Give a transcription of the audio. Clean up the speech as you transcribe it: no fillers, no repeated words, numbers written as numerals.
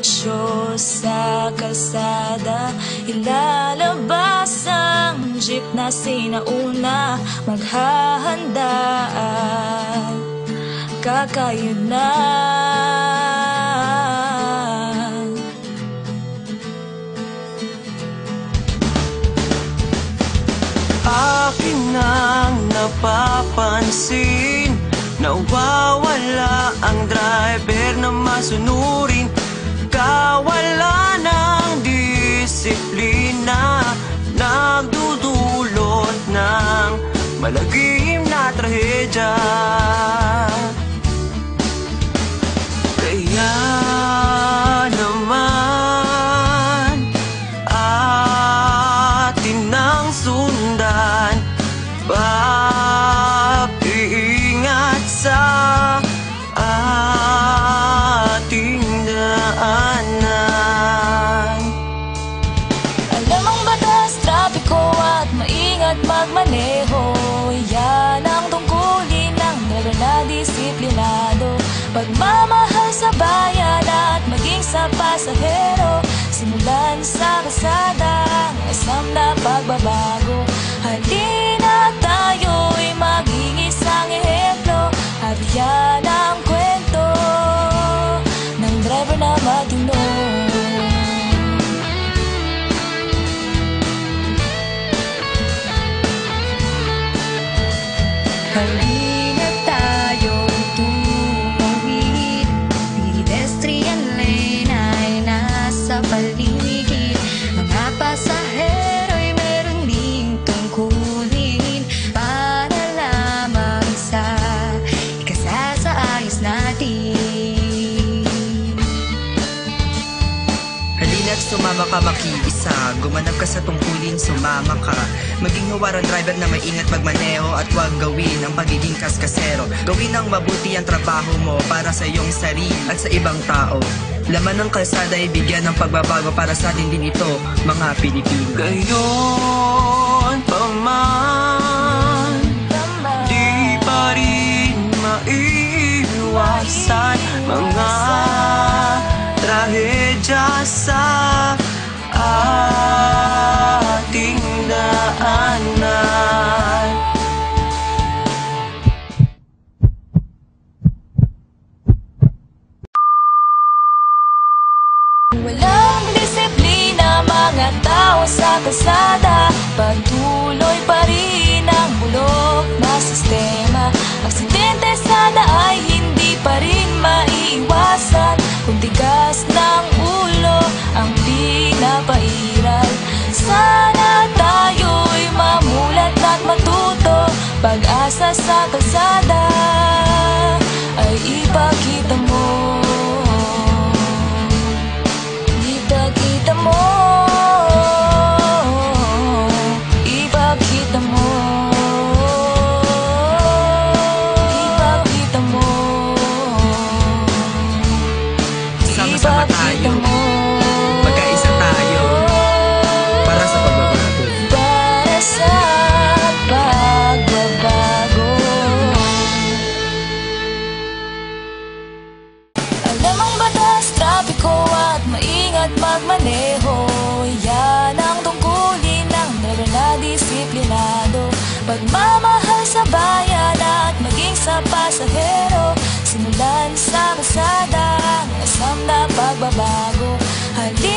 diretsyo sa kalsada. Ilalabas ang jeep na sinauna, maghahanda at kakayod na. Akin nang napapansin, nawawala ang driver na masunurin. Kawala ng disiplina, nagdudulot ng malagim na trahedya. Kaya naman atin nang sundan, pag-iingat sa ating daanan. Alam ang batas, trapiko at maingat magmaneho, yan ang tungkulin ng driver na disiplinado. Pagmamahal sa bayan at maging sa pasahero, simulan sa kalsada ang asam na pagbabago. Halina tayo'y maging isang ehemplo, at yan ang kwento ng driver na matino. Halina tayo'y tumawid, pedestrian lane ay nasa paligid. Mga pasahero'y meron ding tungkulin para lamang sa ikasasaayos natin. Halina't sumama ka makiisa, gumanap ka sa tungkulin, sumama ka. Maging huwarang driver na maingat magmaneho at huwag gawin ang pagiging kaskasero. Gawin ang mabuti ang trabaho mo para sa iyong sarili at sa ibang tao. Laman ng kalsada ay bigyan ng pagbabago para sa atin din ito, mga Pilipino. Gayon pa man, di pa rin maiiwasan mga trahedya sa ating daanan. Walang disiplina mga tao sa kalsada, patuloy pa rin ang bulok na sistema. Aksidente sana ay hindi pa rin maiiwasan, kung tigas ng ulo ang pinapairal. Sana tayo'y mamulat at matuto, pag-asa sa kalsada ay ipakita mo. Ipakita mo, ipakita mo, ipakita mo, Sama-sama tayo, magkaisa tayo para sa pagbabago. para sa pagbabago. Alam ang batas, trapiko at maingat magmaneho, yan ang tungkulin ng driver na disiplinado. Pagmamahal sa bayan at maging sa pasahero, simulan sa kalsada ang asam na pagbabago. Halina